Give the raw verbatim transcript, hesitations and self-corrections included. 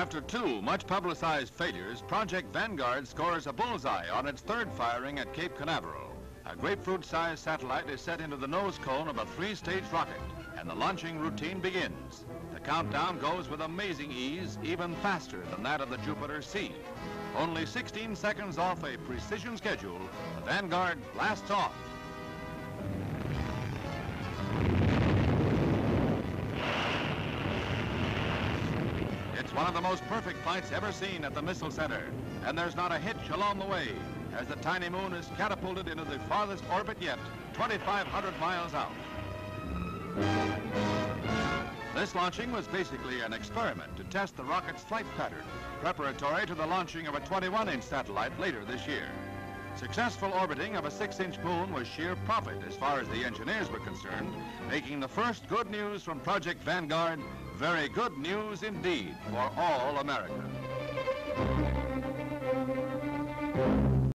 After two much-publicized failures, Project Vanguard scores a bullseye on its third firing at Cape Canaveral. A grapefruit-sized satellite is set into the nose cone of a three-stage rocket, and the launching routine begins. The countdown goes with amazing ease, even faster than that of the Jupiter C. Only sixteen seconds off a precision schedule, the Vanguard blasts off. It's one of the most perfect flights ever seen at the Missile Center, and there's not a hitch along the way, as the tiny moon is catapulted into the farthest orbit yet, twenty-five hundred miles out. This launching was basically an experiment to test the rocket's flight pattern, preparatory to the launching of a twenty-one inch satellite later this year. Successful orbiting of a six inch moon was sheer profit as far as the engineers were concerned, making the first good news from Project Vanguard very good news indeed for all America.